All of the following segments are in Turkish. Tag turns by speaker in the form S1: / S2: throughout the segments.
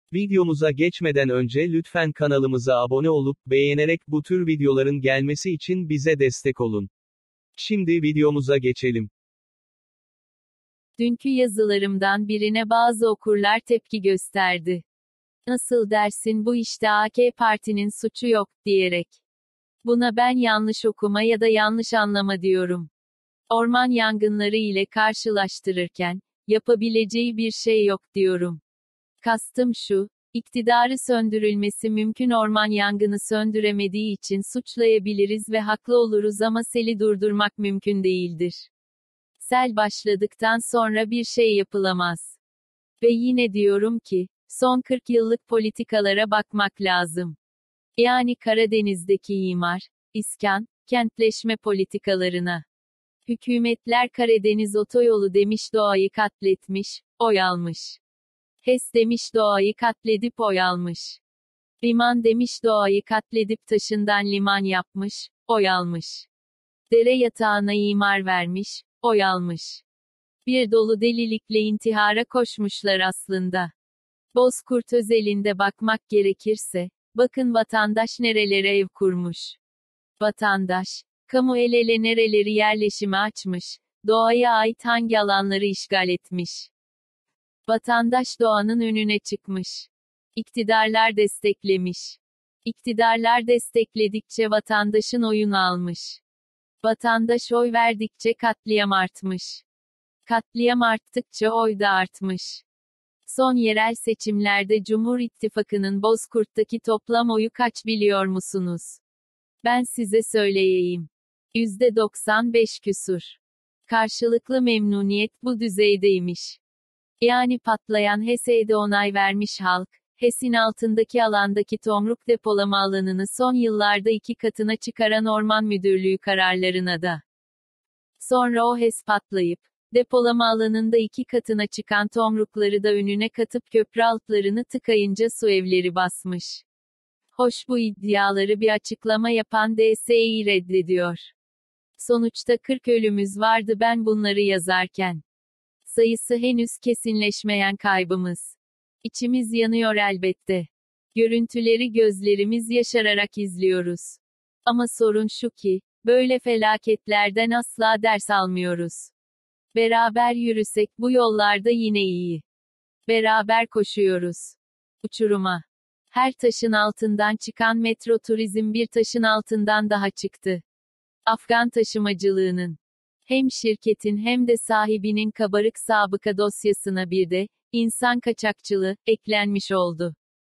S1: Videomuza geçmeden önce lütfen kanalımıza abone olup, beğenerek bu tür videoların gelmesi için bize destek olun. Şimdi videomuza geçelim.
S2: Dünkü yazılarımdan birine bazı okurlar tepki gösterdi. Nasıl dersin bu işte AK Parti'nin suçu yok, diyerek. Buna ben yanlış okuma ya da yanlış anlama diyorum. Orman yangınları ile karşılaştırırken, yapabileceği bir şey yok diyorum. Kastım şu, iktidarı söndürülmesi mümkün orman yangını söndüremediği için suçlayabiliriz ve haklı oluruz ama seli durdurmak mümkün değildir. Sel başladıktan sonra bir şey yapılamaz. Ve yine diyorum ki, son 40 yıllık politikalara bakmak lazım. Yani Karadeniz'deki imar, iskan, kentleşme politikalarına. Hükümetler Karadeniz otoyolu demiş doğayı katletmiş, oy almış. HES demiş doğayı katledip oy almış. Liman demiş doğayı katledip taşından liman yapmış, oy almış. Dere yatağına imar vermiş, oy almış. Bir dolu delilikle intihara koşmuşlar aslında. Bozkurt özelinde bakmak gerekirse, bakın vatandaş nerelere ev kurmuş. Vatandaş, kamu el ele nereleri yerleşime açmış, doğaya ait hangi alanları işgal etmiş. Vatandaş doğanın önüne çıkmış. İktidarlar desteklemiş. İktidarlar destekledikçe vatandaşın oyunu almış. Vatandaş oy verdikçe katliam artmış. Katliam arttıkça oy da artmış. Son yerel seçimlerde Cumhur İttifakı'nın Bozkurt'taki toplam oyu kaç biliyor musunuz? Ben size söyleyeyim. %95 küsur. Karşılıklı memnuniyet bu düzeydeymiş. Yani patlayan HES'e onay vermiş halk, HES'in altındaki alandaki tomruk depolama alanını son yıllarda 2 katına çıkaran Orman Müdürlüğü kararlarına da. Sonra o HES patlayıp, depolama alanında 2 katına çıkan tomrukları da önüne katıp köprü altlarını tıkayınca su evleri basmış. Hoş bu iddiaları bir açıklama yapan DSİ reddediyor. Sonuçta 40 ölümümüz vardı ben bunları yazarken. Sayısı henüz kesinleşmeyen kaybımız. İçimiz yanıyor elbette. Görüntüleri gözlerimiz yaşararak izliyoruz. Ama sorun şu ki, böyle felaketlerden asla ders almıyoruz. Beraber yürüsek bu yollarda yine iyi. Beraber koşuyoruz. Uçuruma. Her taşın altından çıkan metro turizm bir taşın altından daha çıktı. Afgan taşımacılığının hem şirketin hem de sahibinin kabarık sabıka dosyasına bir de insan kaçakçılığı eklenmiş oldu.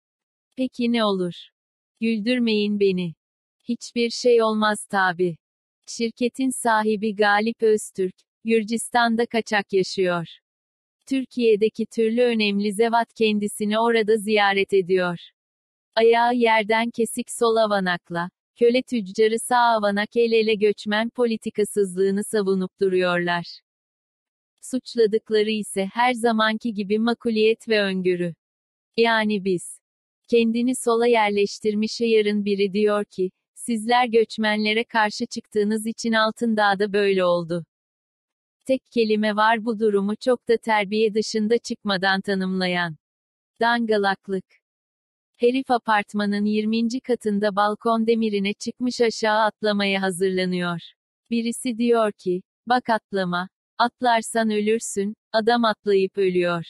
S2: Peki ne olur? Güldürmeyin beni. Hiçbir şey olmaz tabi. Şirketin sahibi Galip Öztürk, Gürcistan'da kaçak yaşıyor. Türkiye'deki türlü önemli zevat kendisini orada ziyaret ediyor. Ayağı yerden kesik sol avanakla, köle tüccarı sağ avanak el ele göçmen politikasızlığını savunup duruyorlar. Suçladıkları ise her zamanki gibi makuliyet ve öngörü. Yani biz. Kendini sola yerleştirmiş yarın biri diyor ki, sizler göçmenlere karşı çıktığınız için Altındağ'da böyle oldu. Tek kelime var bu durumu çok da terbiye dışında çıkmadan tanımlayan. Dangalaklık. Herif apartmanın 20. katında balkon demirine çıkmış aşağı atlamaya hazırlanıyor. Birisi diyor ki, bak atlama, atlarsan ölürsün, adam atlayıp ölüyor.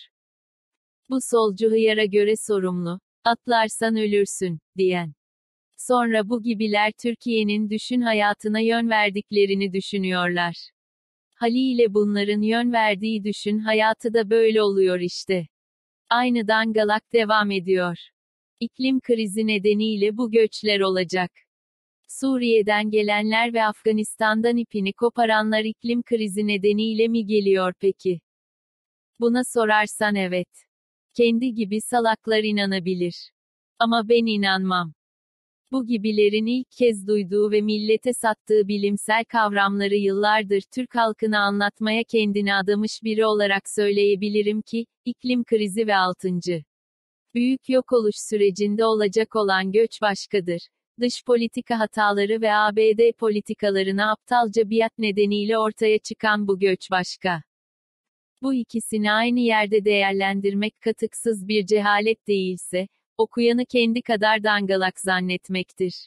S2: Bu solcu hıyara göre sorumlu, atlarsan ölürsün, diyen. Sonra bu gibiler Türkiye'nin düşün hayatına yön verdiklerini düşünüyorlar. Haliyle bunların yön verdiği düşün hayatı da böyle oluyor işte. Aynı dangalak devam ediyor. İklim krizi nedeniyle bu göçler olacak. Suriye'den gelenler ve Afganistan'dan ipini koparanlar iklim krizi nedeniyle mi geliyor peki? Buna sorarsan evet. Kendi gibi salaklar inanabilir. Ama ben inanmam. Bu gibilerin ilk kez duyduğu ve millete sattığı bilimsel kavramları yıllardır Türk halkına anlatmaya kendini adamış biri olarak söyleyebilirim ki, iklim krizi ve 6. büyük yok oluş sürecinde olacak olan göç başkadır. Dış politika hataları ve ABD politikalarına aptalca biat nedeniyle ortaya çıkan bu göç başka. Bu ikisini aynı yerde değerlendirmek katıksız bir cehalet değilse, okuyanı kendi kadar dangalak zannetmektir.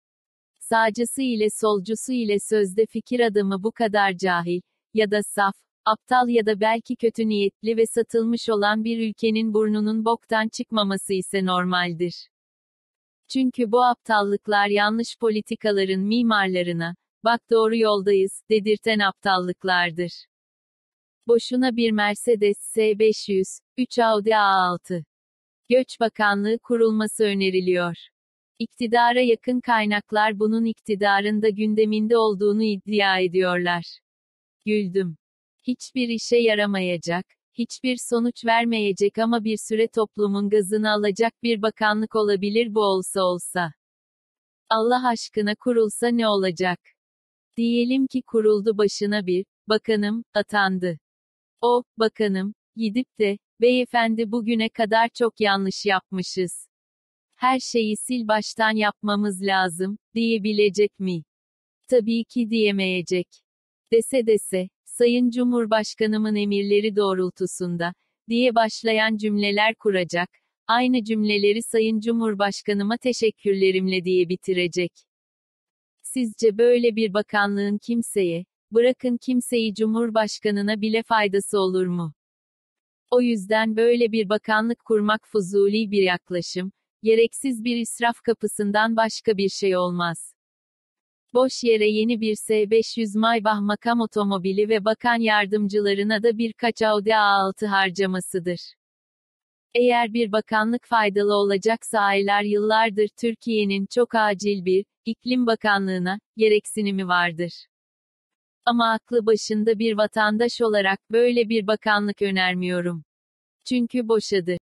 S2: Sağcısı ile solcusu ile sözde fikir adamı bu kadar cahil, ya da saf, aptal ya da belki kötü niyetli ve satılmış olan bir ülkenin burnunun boktan çıkmaması ise normaldir. Çünkü bu aptallıklar yanlış politikaların mimarlarına, bak doğru yoldayız, dedirten aptallıklardır. Boşuna bir Mercedes S500, 3 Audi A6. Göç Bakanlığı kurulması öneriliyor. İktidara yakın kaynaklar bunun iktidarın da gündeminde olduğunu iddia ediyorlar. Güldüm. Hiçbir işe yaramayacak, hiçbir sonuç vermeyecek ama bir süre toplumun gazını alacak bir bakanlık olabilir bu olsa. Allah aşkına kurulsa ne olacak? Diyelim ki kuruldu, başına bir bakanım atandı. O bakanım gidip de, beyefendi bugüne kadar çok yanlış yapmışız. Her şeyi sil baştan yapmamız lazım, diyebilecek mi? Tabii ki diyemeyecek. Dese, Sayın Cumhurbaşkanımın emirleri doğrultusunda, diye başlayan cümleler kuracak, aynı cümleleri Sayın Cumhurbaşkanıma teşekkürlerimle diye bitirecek. Sizce böyle bir bakanlığın kimseye, bırakın kimseyi Cumhurbaşkanına bile faydası olur mu? O yüzden böyle bir bakanlık kurmak fuzuli bir yaklaşım, gereksiz bir israf kapısından başka bir şey olmaz. Boş yere yeni bir S500 Maybach makam otomobili ve bakan yardımcılarına da birkaç Audi A6 harcamasıdır. Eğer bir bakanlık faydalı olacaksa yıllardır Türkiye'nin çok acil bir iklim bakanlığına gereksinimi vardır. Ama aklı başında bir vatandaş olarak böyle bir bakanlık önermiyorum. Çünkü boşadı.